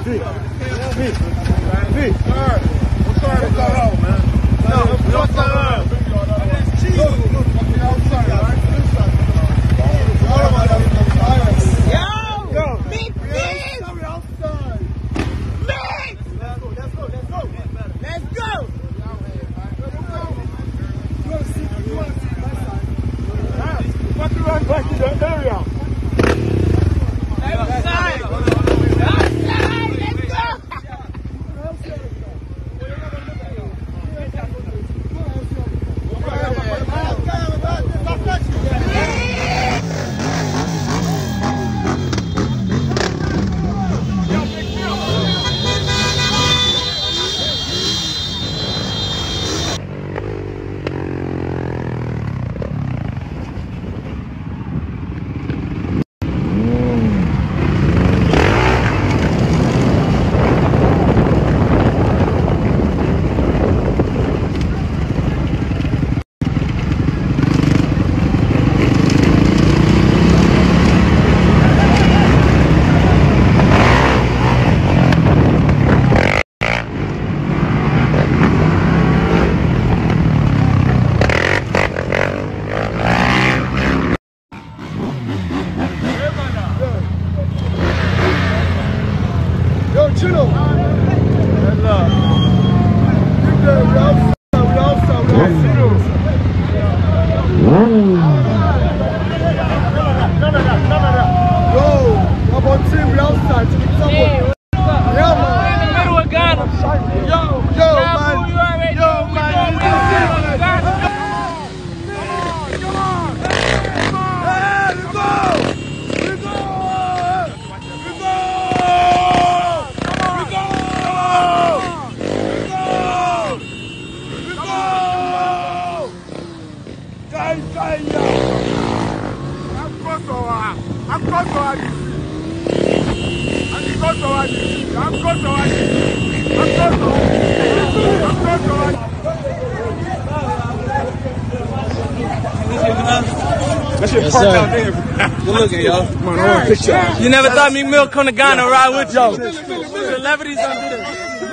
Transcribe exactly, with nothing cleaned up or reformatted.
V. V. V. What's sorry to cut out, man? No, what's up? That's cheese. Yo! Yo! Meek Mill! Meek! Let's go, let's go, let's go. Let's go! You want to see, you want to see my side? Fuck you run back to the area. Outside! Outside! Let's go! Chino. Hello. We outside, we outside, we outside. Yo, how about team? We outside. Yeah, man. In the middle of Ghana. Yo, yo, man. Yo, man. Come on, come on. Hey, we go. We go. We go. Yes, sir. Good looking, yo. Man, I want a picture. You never thought Meek Mill come to Ghana ride with you? Celebrities don't do this.